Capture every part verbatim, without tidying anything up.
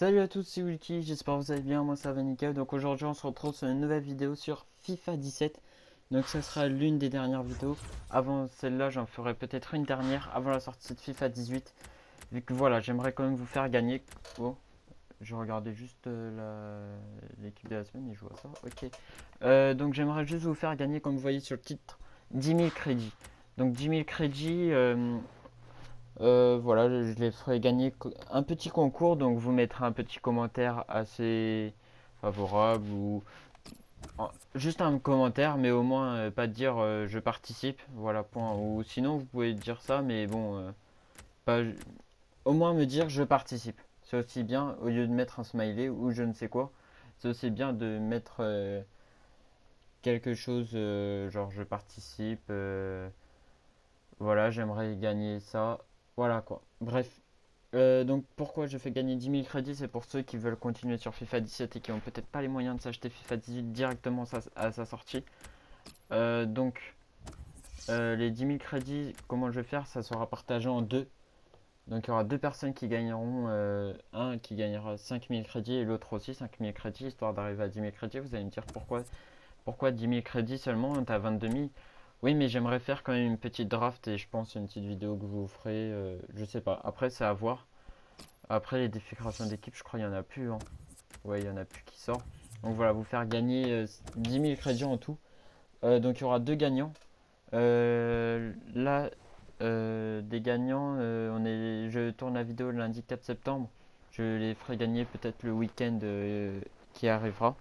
Salut à tous, c'est Wilky, j'espère que vous allez bien, moi ça va nickel. Donc aujourd'hui on se retrouve sur une nouvelle vidéo sur FIFA dix-sept. Donc ça sera l'une des dernières vidéos. Avant celle-là j'en ferai peut-être une dernière avant la sortie de FIFA dix-huit. Vu que voilà, j'aimerais quand même vous faire gagner. Oh, je regardais juste euh, l'équipe de la semaine et je vois ça, ok. Euh, donc j'aimerais juste vous faire gagner, comme vous voyez sur le titre, dix mille crédits. Donc dix mille crédits... euh, euh, voilà, je les ferai gagner un petit concours, donc vous mettrez un petit commentaire assez favorable ou juste un commentaire, mais au moins euh, pas dire euh, je participe, voilà point. Ou sinon vous pouvez dire ça, mais bon, euh, pas, au moins me dire je participe. C'est aussi bien au lieu de mettre un smiley ou je ne sais quoi. C'est aussi bien de mettre euh, quelque chose euh, genre je participe. Euh, voilà, j'aimerais gagner ça. Voilà quoi. Bref. Euh, donc pourquoi je fais gagner dix mille crédits, c'est pour ceux qui veulent continuer sur FIFA dix-sept et qui ont peut-être pas les moyens de s'acheter FIFA dix-huit directement à sa sortie. Euh, donc euh, les dix mille crédits, comment je vais faire, ça sera partagé en deux. Donc il y aura deux personnes qui gagneront, euh, un qui gagnera cinq mille crédits et l'autre aussi cinq mille crédits, histoire d'arriver à dix mille crédits. Vous allez me dire pourquoi, pourquoi dix mille crédits seulement, on est à vingt-deux mille. Oui, mais j'aimerais faire quand même une petite draft et je pense une petite vidéo que vous ferez, euh, je sais pas. Après c'est à voir. Après, les défigurations d'équipe, je crois qu'il n'y en a plus. Hein. Ouais, il n'y en a plus qui sort. Donc voilà, vous faire gagner euh, dix mille crédits en tout. Euh, donc il y aura deux gagnants. Euh, là, euh, des gagnants, euh, on est, je tourne la vidéo le lundi quatre septembre. Je les ferai gagner peut-être le week-end euh, qui arrivera.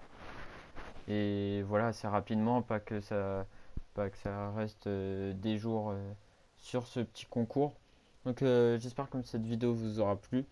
Et voilà, assez rapidement, pas que ça, pas que ça reste euh, des jours euh, sur ce petit concours. Donc euh, j'espère que cette vidéo vous aura plu.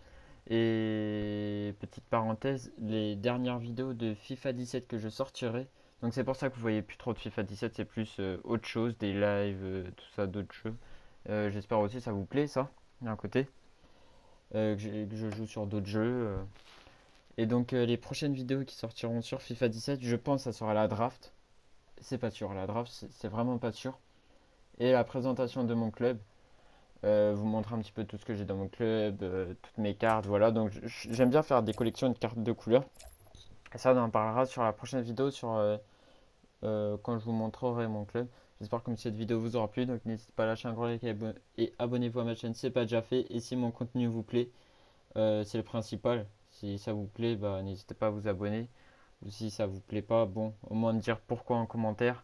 Et petite parenthèse, les dernières vidéos de FIFA dix-sept que je sortirai, donc c'est pour ça que vous voyez plus trop de FIFA dix-sept, c'est plus euh, autre chose, des lives, euh, tout ça, d'autres jeux. Euh, J'espère aussi que ça vous plaît, ça, d'un côté, euh, que, que, je joue sur d'autres jeux. Euh. Et donc euh, les prochaines vidéos qui sortiront sur FIFA dix-sept, je pense que ça sera la draft. C'est pas sûr, la draft, c'est vraiment pas sûr. Et la présentation de mon club. Euh, vous montrer un petit peu tout ce que j'ai dans mon club, euh, toutes mes cartes, voilà. Donc j'aime bien faire des collections de cartes de couleurs. Et ça, on en parlera sur la prochaine vidéo, sur euh, euh, quand je vous montrerai mon club. J'espère que cette vidéo vous aura plu. Donc n'hésitez pas à lâcher un gros like et abonnez-vous à ma chaîne si ce n'est pas déjà fait. Et si mon contenu vous plaît, euh, c'est le principal. Si ça vous plaît, bah, n'hésitez pas à vous abonner. Ou si ça vous plaît pas, bon, au moins me dire pourquoi en commentaire.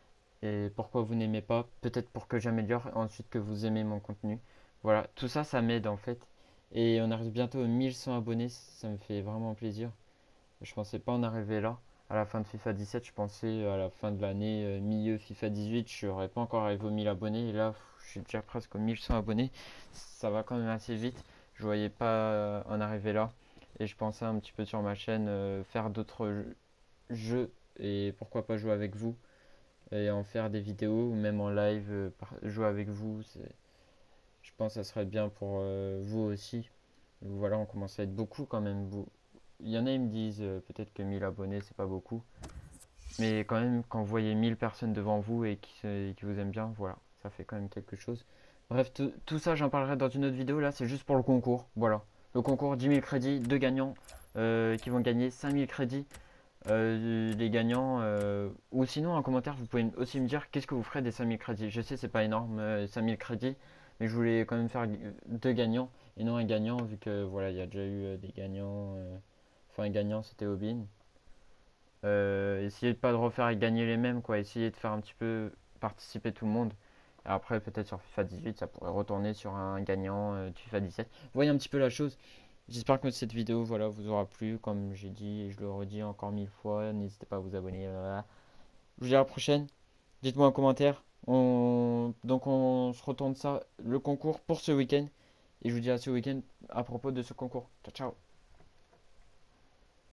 Et pourquoi vous n'aimez pas, peut-être pour que j'améliore, et ensuite que vous aimez mon contenu. Voilà, tout ça, ça m'aide en fait. Et on arrive bientôt aux mille cent abonnés, ça me fait vraiment plaisir. Je pensais pas en arriver là, à la fin de FIFA dix-sept, je pensais à la fin de l'année, euh, milieu FIFA dix-huit, je serais pas encore arrivé aux mille abonnés, et là, pff, je suis déjà presque aux mille cent abonnés. Ça va quand même assez vite, je voyais pas euh, en arriver là. Et je pensais un petit peu sur ma chaîne euh, faire d'autres jeux, et pourquoi pas jouer avec vous et en faire des vidéos ou même en live, euh, par- jouer avec vous. Je pense que ça serait bien pour euh, vous aussi. Voilà, on commence à être beaucoup quand même. Vous. Il y en a, ils me disent euh, peut-être que mille abonnés, c'est pas beaucoup. Mais quand même, quand vous voyez mille personnes devant vous et qui, et qui vous aiment bien, voilà, ça fait quand même quelque chose. Bref, tout, tout ça, j'en parlerai dans une autre vidéo. Là, c'est juste pour le concours. Voilà. Le concours, dix mille crédits, deux gagnants euh, qui vont gagner cinq mille crédits. Euh, les gagnants, euh, ou sinon en commentaire, vous pouvez aussi me dire qu'est-ce que vous ferez des cinq mille crédits. Je sais, c'est pas énorme, euh, cinq mille crédits, mais je voulais quand même faire deux gagnants et non un gagnant, vu que voilà, il y a déjà eu euh, des gagnants. euh, Enfin, un gagnant, c'était Obin. Euh, essayez de pas de refaire et gagner les mêmes, quoi. Essayez de faire un petit peu participer tout le monde. Et après, peut-être sur FIFA dix-huit, ça pourrait retourner sur un gagnant euh, de FIFA dix-sept. Vous voyez un petit peu la chose. J'espère que cette vidéo voilà, vous aura plu. Comme j'ai dit et je le redis encore mille fois, n'hésitez pas à vous abonner. Blablabla. Je vous dis à la prochaine. Dites-moi en commentaire. On... Donc on se retourne ça, le concours pour ce week-end. Et je vous dis à ce week-end à propos de ce concours. Ciao, ciao.